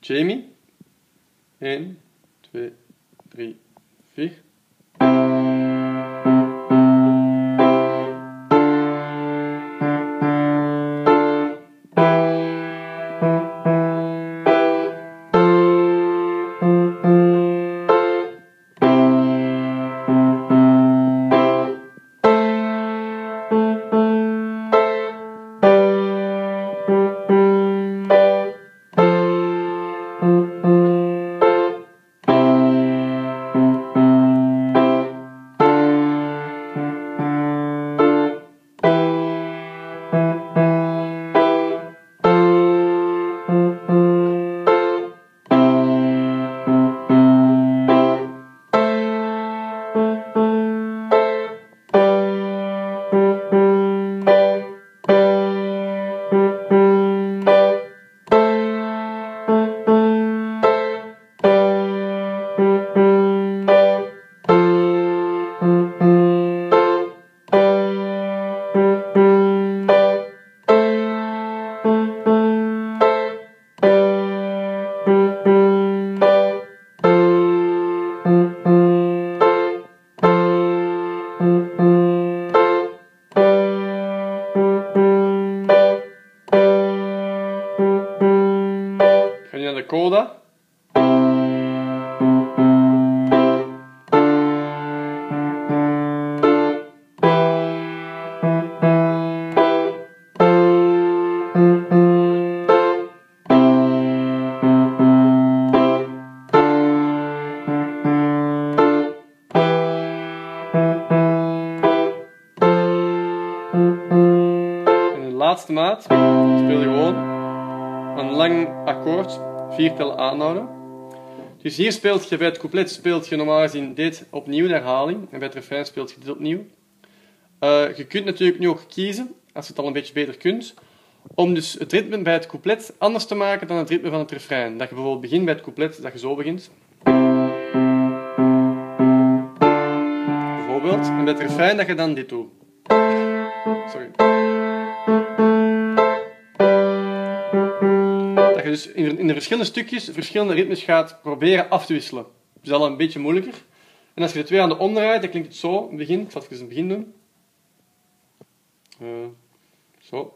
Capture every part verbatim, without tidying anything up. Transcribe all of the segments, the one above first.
Jamie. één, twee, drie, vier. Ga je naar de coda. En de laatste maat speel je gewoon een lang akkoord, vier tellen aanhouden. Dus hier speelt je bij het couplet speelt je normaal gezien dit opnieuw, de herhaling, en bij het refrein speelt je dit opnieuw. Uh, je kunt natuurlijk nu ook kiezen, als je het al een beetje beter kunt, om dus het ritme bij het couplet anders te maken dan het ritme van het refrein. Dat je bijvoorbeeld begint bij het couplet, dat je zo begint. Bijvoorbeeld, en bij het refrein dat je dan dit doet. Sorry. Dat je dus in, in de verschillende stukjes verschillende ritmes gaat proberen af te wisselen. Dat is al een beetje moeilijker. En als je de twee aan de omdraait, dan klinkt het zo. In het begin, ik zal het eens in het begin doen. Uh, zo.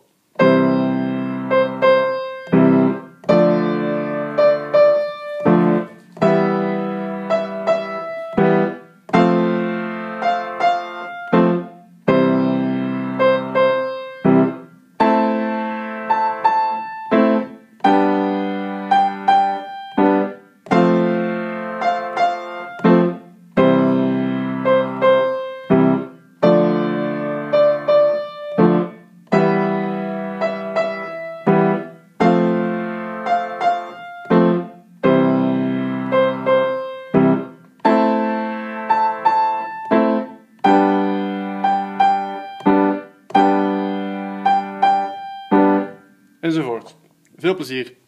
Enzovoort. Veel plezier.